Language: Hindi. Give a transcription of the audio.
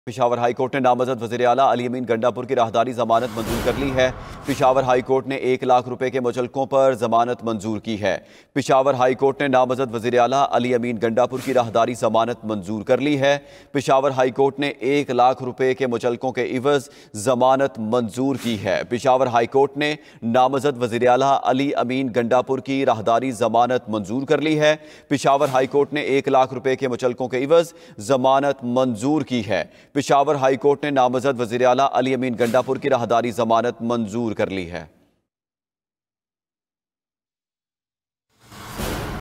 पेशावर हाई कोर्ट ने नामजद वज़ीर आला अली अमीन गंडापुर की राहदारी जमानत मंजूर कर ली है। पेशावर हाई कोर्ट ने 1 लाख रुपए के मुचलकों पर जमानत मंजूर की है। पेशावर हाई कोर्ट ने नामजद वज़ीर आला अली अमीन गंडापुर की राहदारी जमानत मंजूर कर ली है। पेशावर हाई कोर्ट ने 1 लाख रुपए के मुचलकों के इवज जमानत मंजूर की है। पेशावर हाई कोर्ट ने नामजद वज़ीर आला अली अमीन गंडापुर की राहदारी जमानत मंजूर कर ली है। पेशावर हाई कोर्ट ने 1 लाख रुपए के मुचलकों के इवज जमानत मंजूर की है। पेशावर हाई कोर्ट ने नामजद वज़ीर आला अली अमीन गंडापुर की राहदारी जमानत मंजूर कर ली है।